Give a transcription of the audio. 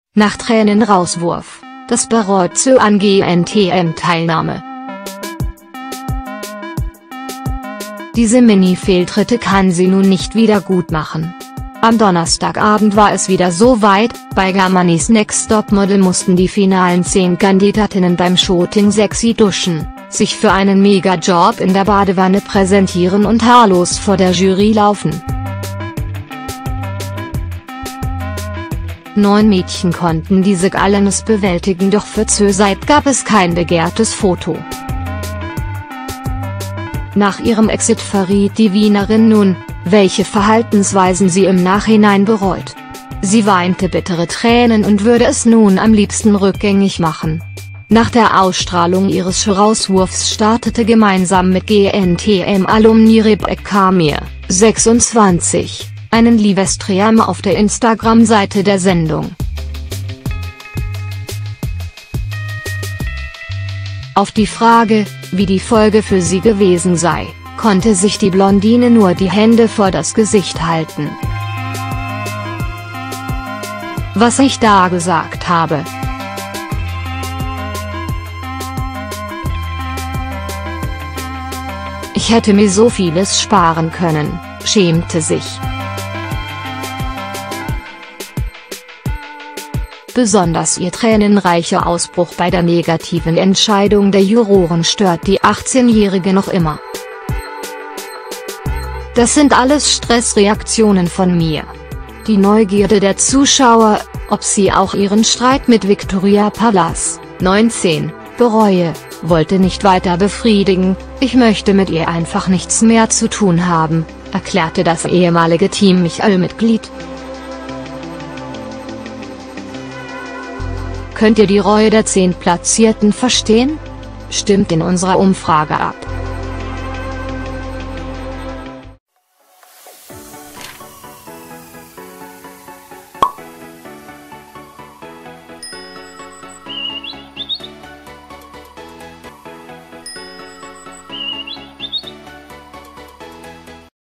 Nach Tränenrauswurf, das bereut Seo an GNTM-Teilnahme. Diese Mini-Fehltritte kann sie nun nicht wieder gut machen. Am Donnerstagabend war es wieder so weit, bei Germany's Next Topmodel mussten die finalen 10 Kandidatinnen beim Shooting sexy duschen, sich für einen Mega-Job in der Badewanne präsentieren und haarlos vor der Jury laufen. 9 Mädchen konnten diese Challenges bewältigen, doch für Zöseit gab es kein begehrtes Foto. Nach ihrem Exit verriet die Wienerin nun, welche Verhaltensweisen sie im Nachhinein bereut. Sie weinte bittere Tränen und würde es nun am liebsten rückgängig machen. Nach der Ausstrahlung ihres Show-Rauswurfs startete gemeinsam mit GNTM-Alumni Rebecca Mir, 26, einen Livestream auf der Instagram-Seite der Sendung. Auf die Frage, wie die Folge für sie gewesen sei, konnte sich die Blondine nur die Hände vor das Gesicht halten. Was ich da gesagt habe. Ich hätte mir so vieles sparen können, schämte sich. Besonders ihr tränenreicher Ausbruch bei der negativen Entscheidung der Juroren stört die 18-Jährige noch immer. Das sind alles Stressreaktionen von mir. Die Neugierde der Zuschauer, ob sie auch ihren Streit mit Victoria Pallas, 19, bereue, wollte nicht weiter befriedigen. Ich möchte mit ihr einfach nichts mehr zu tun haben, erklärte das ehemalige Team Michael-Mitglied. Könnt ihr die Reue der 10 Platzierten verstehen? Stimmt in unserer Umfrage ab.